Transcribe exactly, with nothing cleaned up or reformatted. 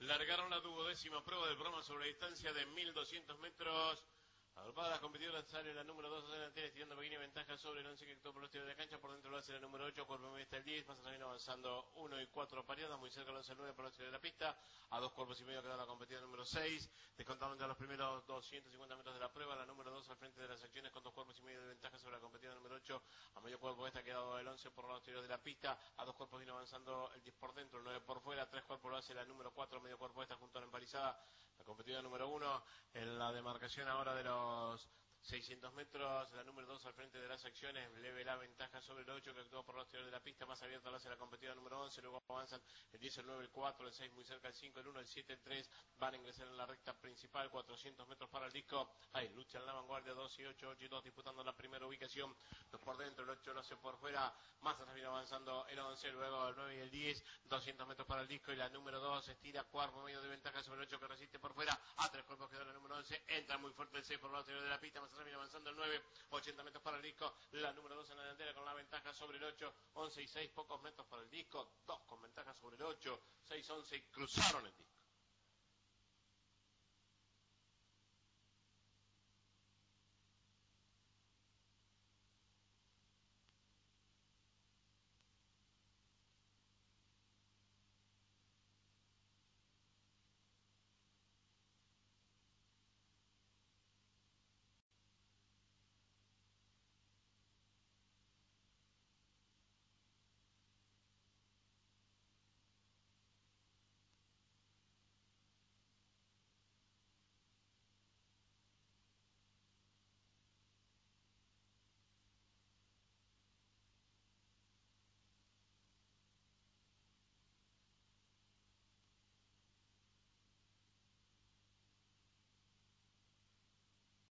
Largaron la duodécima prueba del programa sobre distancia de mil doscientos metros. Agrupada las competidoras sale la número dos delantera, estirando pequeña ventaja sobre el once que actuó por los tiros de la cancha. Por dentro lo hace la número ocho, cuerpo medio está el diez. Pasa también avanzando uno y cuatro pareadas, muy cerca el once nueve por los tiros de la pista. A dos cuerpos y medio queda la competidora número seis. Descontando ya los primeros doscientos cincuenta metros de la prueba, la número dos al frente de las acciones con dos cuerpos y medio de ventaja sobre la competidora número ocho. A medio cuerpo esta ha quedado el once por los tiros de la pista. A dos cuerpos viene avanzando el diez por dentro, el nueve por fuera. Tres cuerpos lo hace la número cuatro, medio cuerpo esta junto a la empalizada. La competidora número uno en la demarcación ahora de los seiscientos metros, la número dos al frente de las acciones, leve la ventaja sobre el ocho que actuó por los tiros de la pista, más abierta lo hace la competidora número once, luego avanzan el diez, el nueve, el cuatro, el seis muy cerca, el cinco, el uno, el siete, el tres, van a ingresar en la recta principal, cuatrocientos metros para el disco, ahí lucha en la vanguardia, dos y ocho, ocho y dos disputando la primera ubicación, dos por dentro, el ocho lo hace por fuera, más atrás viene avanzando el once, luego el nueve y el diez, doscientos metros para el disco y la número dos estira cuarto medio de ventaja sobre el ocho que resiste por fuera, a tres cuerpos quedó la número once, entra muy fuerte el seis por los tiros de la pista, más atrás viene avanzando el nueve, ochenta metros para el disco, la número dos en la delantera con la ventaja sobre el ocho, once y seis, pocos metros para el disco, dos con ventaja sobre el ocho, seis, once y cruzaron el disco.